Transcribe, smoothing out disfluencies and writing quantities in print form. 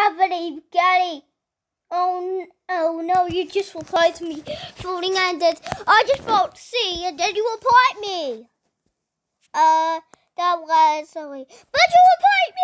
gravity, Gary. Oh no, you just replied to me, falling and dead. I just felt C and then you replied me. That was sorry. But you replied